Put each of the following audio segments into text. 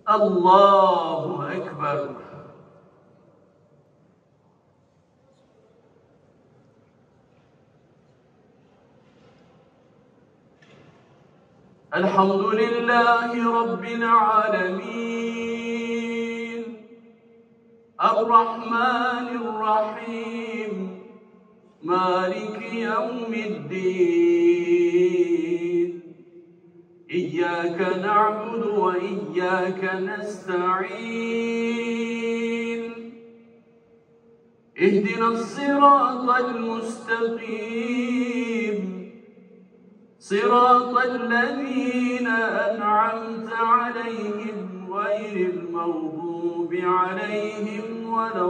الله أكبر. الحمد لله رب العالمين الرحمن الرحيم مالك يوم الدين إياك نعبد وإياك نستعين اهدنا الصراط المستقيم صراط الذين أنعمت عليهم غير المغضوب عليهم ولا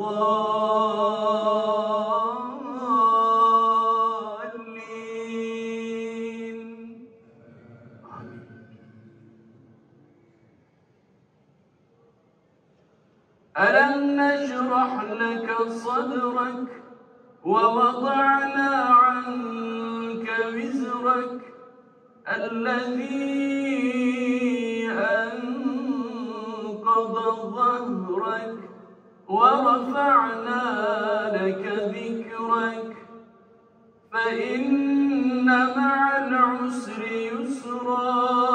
الضالين. ألم نشرح لك صدرك ووضعنا عنك وزرك الذي أنقض ظهرك ورفعنا لك ذكرك فإن مع العسر يسرا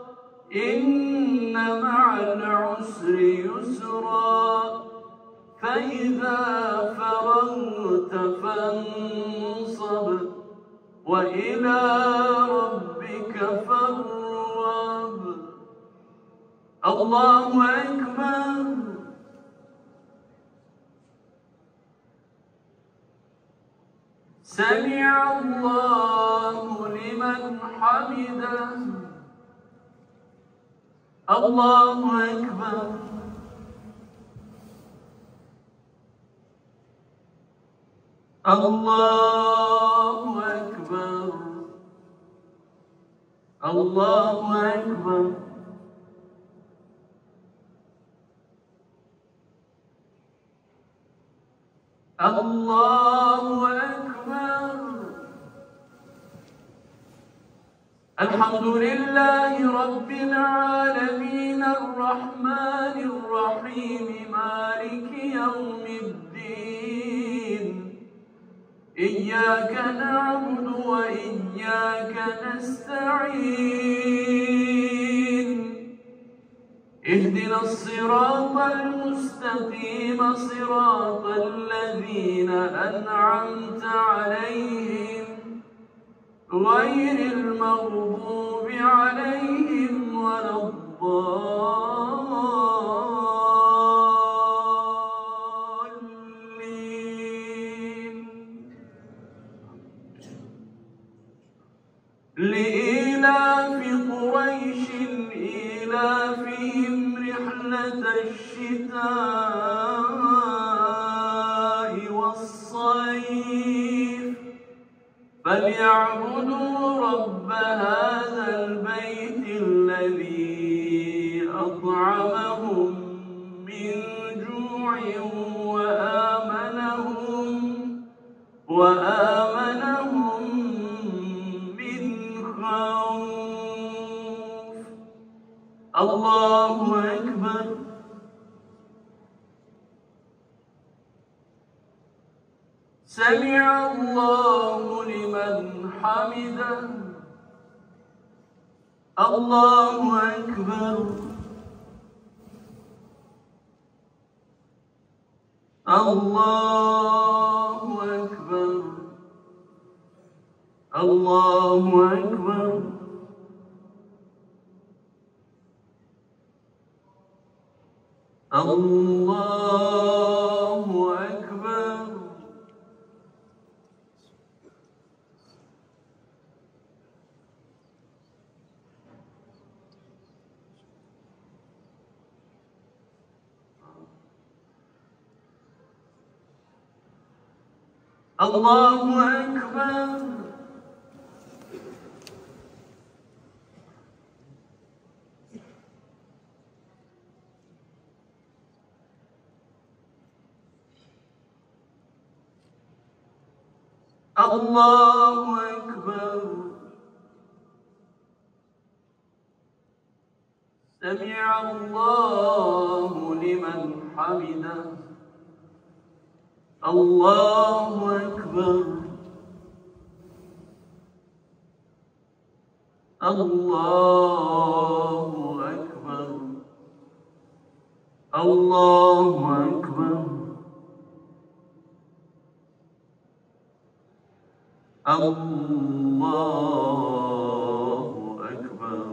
إن مع العسر يسرا فإذا فرغت فانصب وإلى ربك فارغب. الله أكبر. سمع الله لمن حمده. الله أكبر. الله أكبر. الله أكبر. الله أكبر. الحمد لله رب العالمين الرحمن الرحيم مالك يوم الدين إياك نعبد وإياك نستعين اهدنا الصراط المستقيم صراط الذين أنعمت عليهم غير المغضوب عليهم ولا الضالين. لإيلاف قريش إيلافهم رحلة الشتاء والصيف فليعبدوا رب هذا البيت الذي أطعمهم من جوع وآمنهم من خوف. الله أكبر. سمع الله لمن حمده. الله أكبر. الله أكبر. الله أكبر. الله أكبر. الله أكبر. الله أكبر. سمع الله لمن حمده. الله أكبر. الله أكبر. الله أكبر. الله أكبر.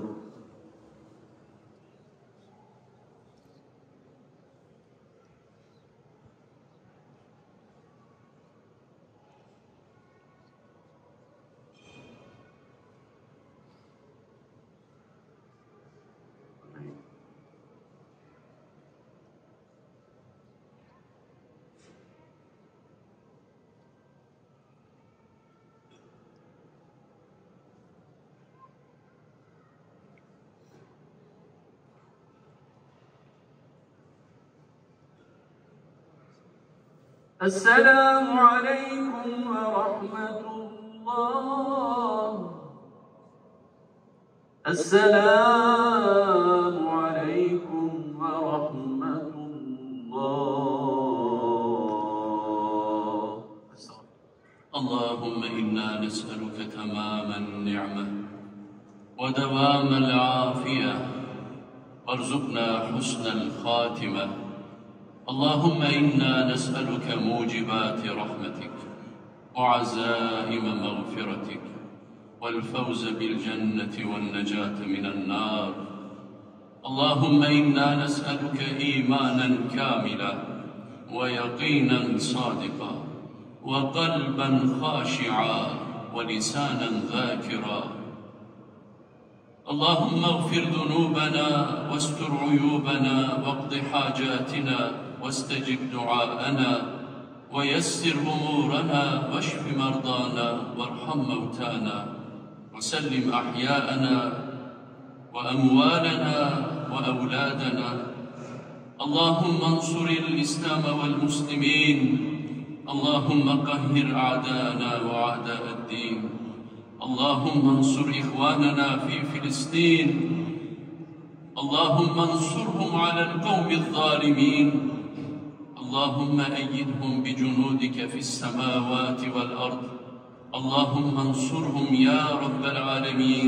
السلام عليكم ورحمة الله. السلام عليكم ورحمة الله. اللهم إنا نسألك تمام النعمة ودوام العافية وارزقنا حسن الخاتمة. اللهم إنا نسألك موجبات رحمتك وعزائم مغفرتك والفوز بالجنة والنجاة من النار. اللهم إنا نسألك إيمانا كاملا ويقينا صادقا وقلبا خاشعا ولسانا ذاكرا. اللهم اغفر ذنوبنا واستر عيوبنا واقض حاجاتنا واستجب دعاءنا ويسر أمورنا واشف مرضانا وارحم موتانا وسلم أحياءنا وأموالنا وأولادنا. اللهم انصر الإسلام والمسلمين. اللهم قهر أعداءنا وأعداء الدين. اللهم انصر إخواننا في فلسطين. اللهم انصرهم على القوم الظالمين. اللهم أيدهم بجنودك في السماوات والأرض. اللهم انصرهم يا رب العالمين.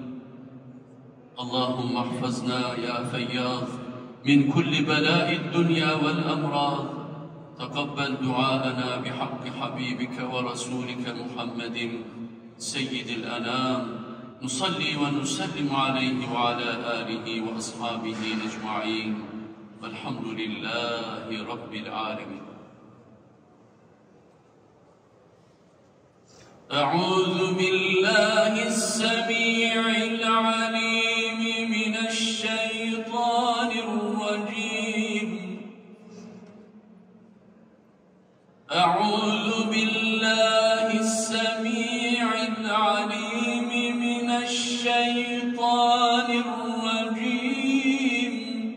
اللهم احفظنا يا فياض من كل بلاء الدنيا والأمراض. تقبل دعاءنا بحق حبيبك ورسولك محمد سيد الأنام. نصلي ونسلم عليه وعلى آله وأصحابه أجمعين والحمد لله رب العالمين. أعوذ بالله السميع العليم من الشيطان الرجيم. أعوذ بالله السميع العليم من الشيطان الرجيم.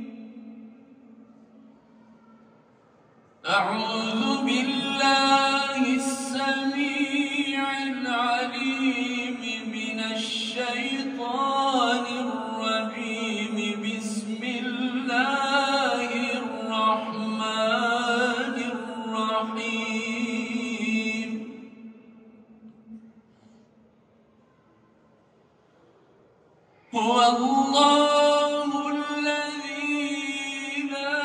أعوذ بالله السميع العليم من الشيطان الرجيم. بسم الله الرحمن الرحيم. هو الله الذي لا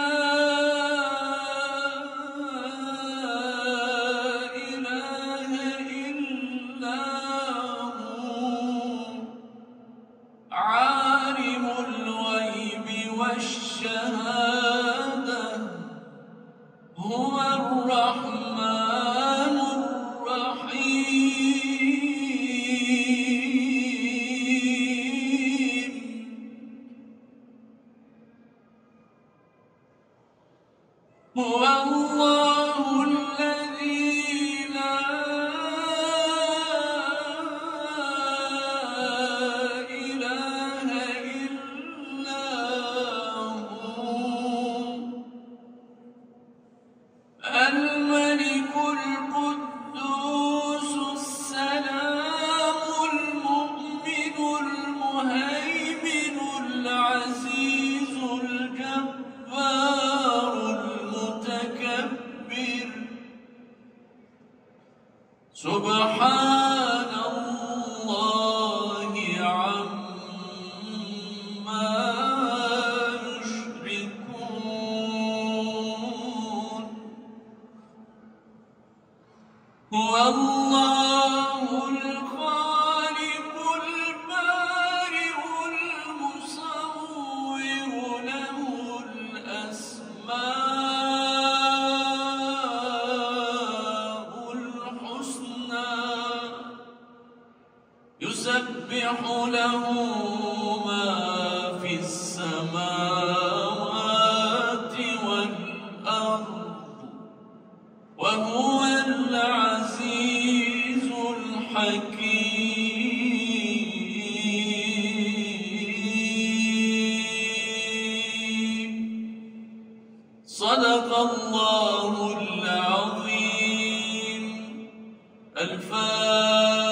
إله إلا هو عالم الغيب والشهادة. هو الرحمن الرحيم. هو الله الذي لا إله إلا هو الملك القدوس السلام المؤمن المهيمن العزيز سبحان الله عما يشركون هو الله الخالق البارئ المصور له الأسماء الحسنى يسبح له ما في السماوات والأرض وهو العزيز الحكيم صدق الله العظيم. الفاتحة.